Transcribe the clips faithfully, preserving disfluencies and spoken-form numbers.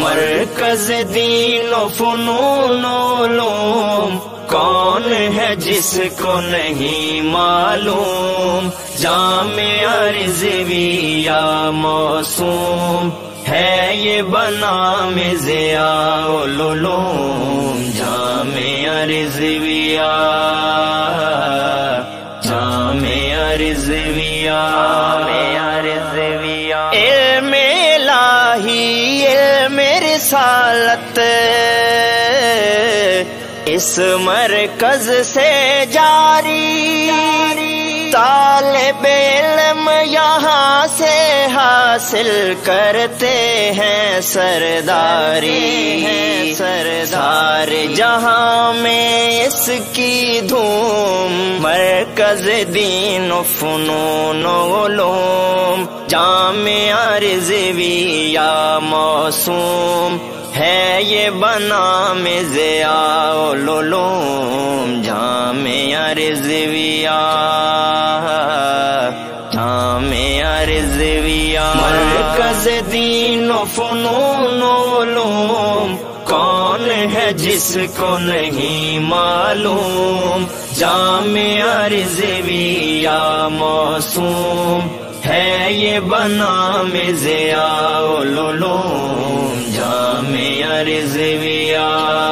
مرکز دین و فنون و علوم کون ہے جس کو نہیں معلوم، جامعہ رضویہ موسوم ہے یہ بنام ضیاء العلوم، جامعہ رضویہ جامعہ رضویہ رضویہ علم الہی علم رسالت اس مرکز سے جاری، طالب علم یہاں سے حاصل کرتے ہیں سرداری ہیں سردار جہاں میں اس کی دھوم، مرکز دین و فنون و علوم جامعہ رضویہ موسوم ہے یہ بنام ضیاء العلوم، جامعہ رضویہ جامعہ رضویہ مرکز دین و فنون و علوم کون ہے جس کو نہیں معلوم، جامعہ رضویہ موسوم ہے یہ بنام ضیاء العلوم، جامعہ رضویہ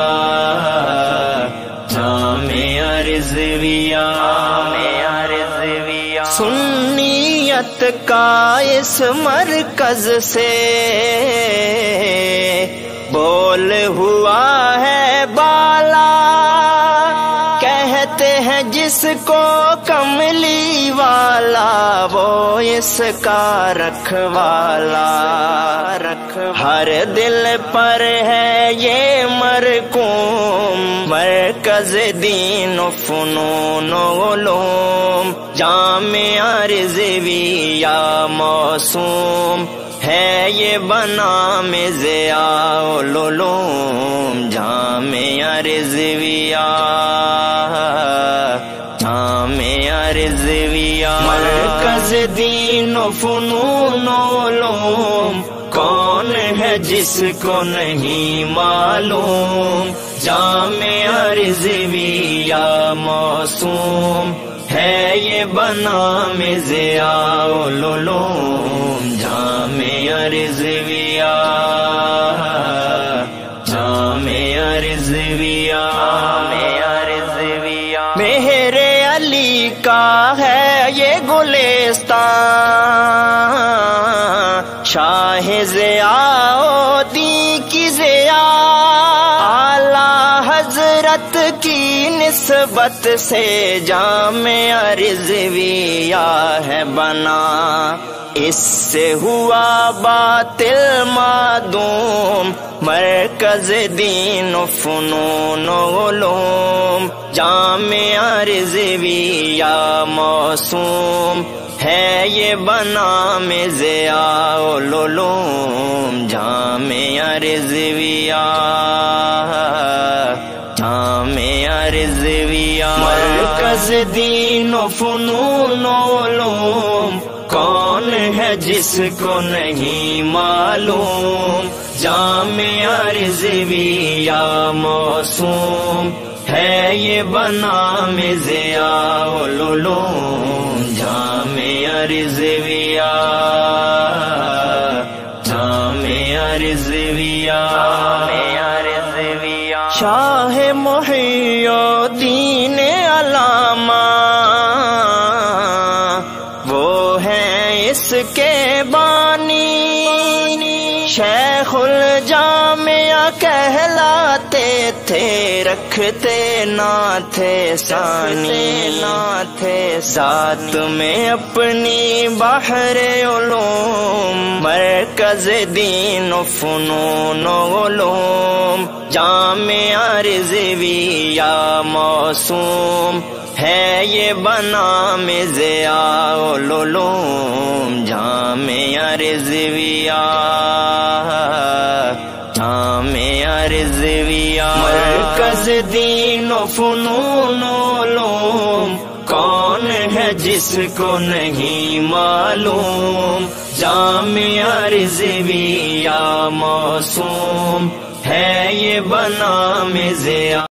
جامعہ رضویہ رضویہ سنیت کا اس مرکز سے بول ہوا ہے بالا، کہتے ہیں جس کو کملی والا وہ اس کا رکھوالا، ہر دل پر ہے یہ مرقوم، مرکز دین و فنون و علوم جامعہ رضویہ موسوم ہے یہ بنام ضیاء العلوم، جامعہ رضویہ جامعہ رضویہ مرکز دین و فنون و علوم کون ہے جس کو نہیں معلوم، جامعہ رضویہ موسوم ہے یہ بنام ضیاء العلوم، جامعہ رضویہ جامعہ رضویہ رضویہ مہر علی کا ہے یہ گلستان، شاہ ضیاء الدین کی ضیاء اعلیٰ حضرت کی نسبت سے جامعہ رضویہ ہے بنا، اس سے ہوا باطل معدوم، مرکز دین و فنون و علوم جامعہ رضویہ موسوم ہے یہ بنام ضیاء العلوم، جامعہ رضویہ جامعہ رضویہ مرکز دین و فنون و علوم کون ہے جس کو نہیں معلوم، جامعہ رضویہ موسوم ہے یہ بنام ضیاء العلوم، جامعہ رضویہ جامعہ رضویہ رضویہ شاہ محی الدین علامہ وہ ہیں اس کے بانی، شیخ الجامعہ کہلاتے تھے، رکھتے نہ تھے ثانی، نہ تھے ذات میں اپنی بحر علوم، مرکز دین و فنون و علوم جامعہ رضویہ موسوم ہے یہ بنام ضیاء العلوم، جامعہ رضویہ جامعہ رضویہ مرکز دین و فنون و علوم کون ہے جس کو نہیں معلوم، جامع رضوی یا معصوم ہے یہ بنام ضیا